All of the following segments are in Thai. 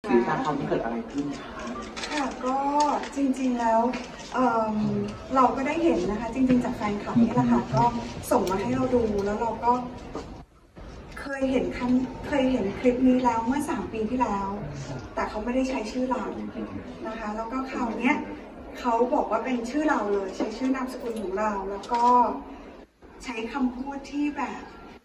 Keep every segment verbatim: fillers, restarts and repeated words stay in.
คือการทำให้เกิดอะไรขึ้นค่ะก็จริงๆแล้ว เ, เราก็ได้เห็นนะคะจริงๆจากแฟนคลับนี่แหละค่ะก็ส่งมาให้เราดูแล้วเราก็เคยเห็นคำเคยเห็นคลิปนี้แล้วเมื่อสามปีที่แล้วแต่เขาไม่ได้ใช้ชื่อเรานะคะแล้วก็คราวนี้เขาบอกว่าเป็นชื่อเราเลยใช้ชื่อนามสกุลของเราแล้วก็ใช้คำพูดที่แบบ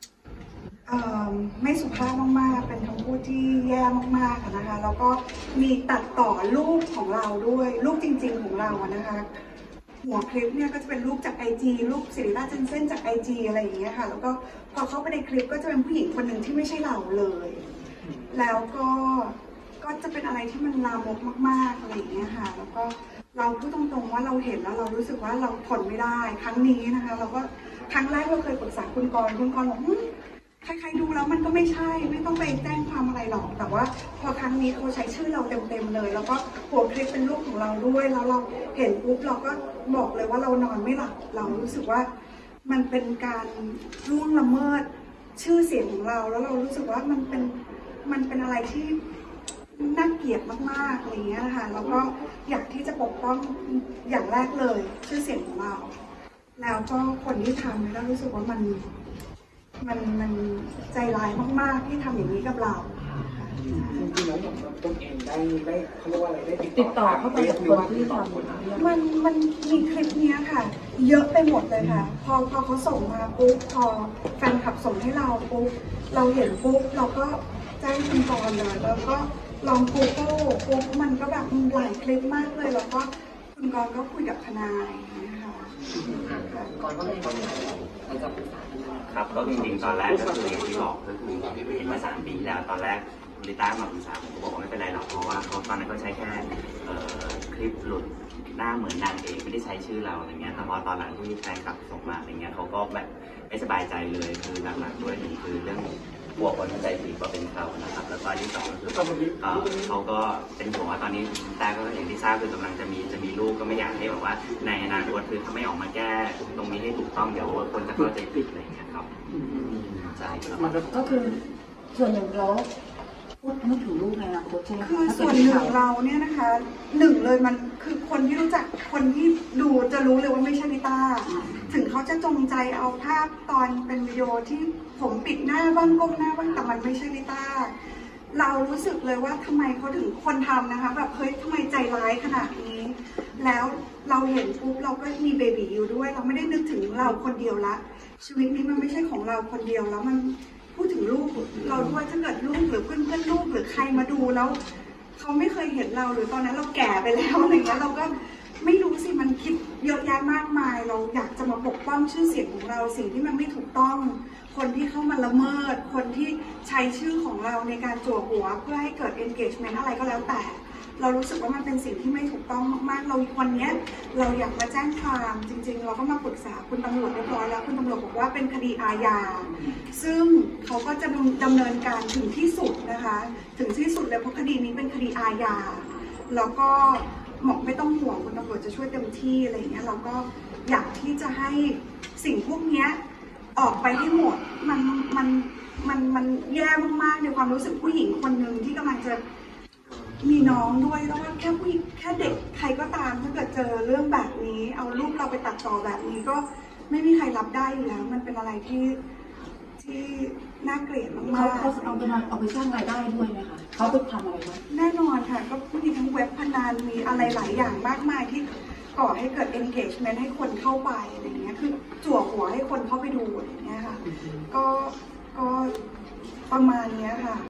ไม่สุภาพมากๆเป็นคำพูดที่แย่มากๆนะคะแล้วก็มีตัดต่อรูปของเราด้วยรูปจริงๆของเราอะนะคะหัวคลิปเนี่ยก็จะเป็นรูปจากไอจีรูปศิริราชเจนเซ่นจากไอจีอะไรอย่างเงี้ยค่ะแล้วก็พอเข้าไปในคลิปก็จะเป็นผู้หญิงคนหนึ่งที่ไม่ใช่เราเลยแล้วก็ก็จะเป็นอะไรที่มันลามกมากๆอะไรอย่างเงี้ยค่ะแล้วก็เราพูดตรงๆว่าเราเห็นแล้วเรารู้สึกว่าเราทนไม่ได้ครั้งนี้นะคะเราก็ครั้งแรกเราเคยปรึกษาคุณกรณ์คุณกรณ์บอกใครๆดูแล้วมันก็ไม่ใช่ไม่ต้องไปแจ้งความอะไรหรอกแต่ว่าพอครั้งนี้เขาใช้ชื่อเราเต็มๆเลยแล้วก็หัวคลิปเป็นรูปของเราด้วยแล้วเราเห็นปุ๊บเราก็บอกเลยว่าเรานอนไม่หลับเรารู้สึกว่ามันเป็นการล่วงละเมิดชื่อเสียงของเราแล้วเรารู้สึกว่ามันเป็นมันเป็นอะไรที่น่าเกลียดมากๆอะไรอย่างเงี้ยค่ะแล้วก็อยากที่จะปกป้องอย่างแรกเลยชื่อเสียงของเราแล้วก็คนที่ทำแล้วรู้สึกว่ามันมันมันใจร้ายมากๆที่ทำอย่างนี้กับเราจริงๆแล้วอย่างต้นเองได้ได้เขาเรียกว่าอะไรได้ติดต่อเข้าไปกับคนที่ทำมันมันมีคลิปนี้ค่ะเยอะไปหมดเลยค่ะพอพอเขาส่งมาปุ๊บพอแฟนคลับส่งให้เราปุ๊บเราเห็นปุ๊บเราก็แจ้งคุณกรณ์เลยแล้วก็ลองกูเกิลปุ๊บมันก็แบบหลายคลิปมากเลยแล้วก็คุณกรณ์ก็คุยกับทนายนะคะก่อนก็เลยต้องครับก็จริงๆตอนแรกก็คืออย่างที่บอกก็คือเห็นมาสามปีที่แล้วตอนแรกลิต้ามาปรึกษาผมบอกว่าไม่เป็นไรหรอกเพราะว่าเขาตอนนั้นก็ใช้แค่คลิปหลุดหน้าเหมือนนางเอกไม่ได้ใช้ชื่อเราอะไรเงี้ยแต่พอตอนหลังที่แฟนคลับส่งมาอะไรเงี้ยเขาก็แบบไม่สบายใจเลยคือหลักๆด้วยหนึ่งคือเรื่องกลัวคนเข้าใจผิดว่าเป็นเขานะครับแล้วก็ที่สองก็คือเขาก็เป็นห่วงว่าตอนนี้ลิต้าก็อย่างที่ทราบคือกำลังจะมีจะมีลูกก็ไม่อยากให้แบบว่าในอนาคตคือถ้าไม่ออกมาแก้ตรงนี้ให้ถูกต้องเดี๋ยวคนจะเข้าใจผิดอะไรเงี้ยครับใช่ครับก็คือส่วนหนึ่งเราพูดนึกถึงลูกในอนาคตใช่ไหมคือส่วนหนึ่งเราเนี่ยนะคะหนึ่งเลยมันคือคนที่รู้จักคนที่ดูจะรู้เลยว่าไม่ใช่ลิต้าถึงเขาจะจงใจเอาภาพตอนเป็นวิดีโอที่ผมปิดหน้าบ้างก้มหน้าบ้างแต่มันไม่ใช่ลิต้าเรารู้สึกเลยว่าทำไมเขาถึงคนทำนะคะแบบเฮ้ยทำไมใจร้ายขนาดนี้แล้วเราเห็นปุ๊บเราก็มีเบบีอยู่ด้วยเราไม่ได้นึกถึงเราคนเดียวละชีวิตนี้มันไม่ใช่ของเราคนเดียวแล้วมันพูดถึงลูกเราด้วยถ้าเกิดลูกหรือเพื่อนเพื่อนลูกหรือใครมาดูแล้วเขาไม่เคยเห็นเราหรือตอนนั้นเราแก่ไปแล้วอะไรเงี้ยเราก็ไม่รู้สิมันคิดเยอะแยะมากมายเราอยากจะมาปกป้องชื่อเสียงของเราสิ่งที่มันไม่ถูกต้องคนที่เข้ามาละเมิดคนที่ใช้ชื่อของเราในการจั่วหัวเพื่อให้เกิด engagement อะไรก็แล้วแต่เรารู้สึกว่ามันเป็นสิ่งที่ไม่ถูกต้องมากๆเราวันนี้เราอยากมาแจ้งความจริงๆเราก็มาปรึกษาคุณตำรวจเรียบร้อยแล้วคุณตำรวจบอกว่าเป็นคดีอาญาซึ่งเขาก็จะดำเนินการถึงที่สุดนะคะถึงที่สุดเลยเพราะคดีนี้เป็นคดีอาญาแล้วก็หมอกไม่ต้องห่วงคุณตำรวจจะช่วยเต็มที่อะไรอย่างเงี้ยเราก็อยากที่จะให้สิ่งพวกนี้ออกไปให้หมดมันมันมันมันแย่มากๆในความรู้สึกผู้หญิงคนหนึ่งที่กำลังจะมีน้องด้วยแล้วว่าแค่ผู้แค่เด็กใครก็ตามถ้าเกิดเจอเรื่องแบบนี้เอารูปเราไปตัดต่อแบบนี้ก็ไม่มีใครรับได้อยู่แล้วมันเป็นอะไรที่ที่น่าเกลียดมากๆเขาเอาไปเอาไปสร้างรายได้ด้วยไหมคะเขาไปทำอะไรบ้างแน่นอนค่ะก็มีทั้งเว็บพนันมีอะไรหลายอย่างมากมายที่ก่อให้เกิด engagement ให้คนเข้าไปอะไรเงี้ยคือจั่วหัวให้คนเข้าไปดูอะไรเงี้ยค่ะก็ก็ประมาณนี้ค่ะ